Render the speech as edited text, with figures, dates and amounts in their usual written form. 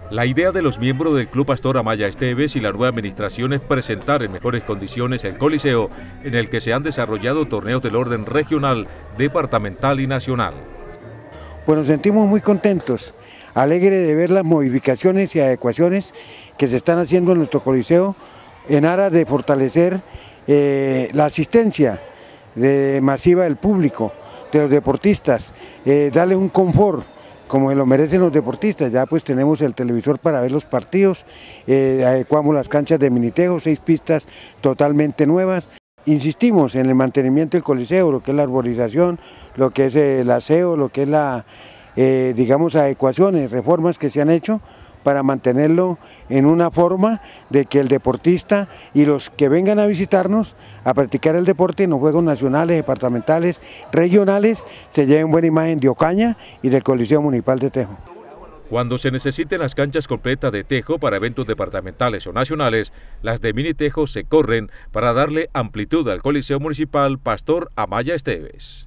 La idea de los miembros del Club Pastor Amaya Esteves y la nueva administración es presentar en mejores condiciones el Coliseo, en el que se han desarrollado torneos del orden regional, departamental y nacional. Pues nos sentimos muy contentos, alegres de ver las modificaciones y adecuaciones que se están haciendo en nuestro Coliseo en aras de fortalecer la asistencia masiva del público, de los deportistas, darle un confort como lo merecen los deportistas. Ya pues tenemos el televisor para ver los partidos, adecuamos las canchas de minitejo, 6 pistas totalmente nuevas. Insistimos en el mantenimiento del Coliseo, lo que es la arborización, lo que es el aseo, lo que es la, digamos, adecuaciones, reformas que se han hecho para mantenerlo en una forma de que el deportista y los que vengan a visitarnos a practicar el deporte en los Juegos Nacionales, Departamentales, Regionales, se lleven buena imagen de Ocaña y del Coliseo Municipal de Tejo. Cuando se necesiten las canchas completas de tejo para eventos departamentales o nacionales, las de mini tejo se corren para darle amplitud al Coliseo Municipal Pastor Amaya Esteves.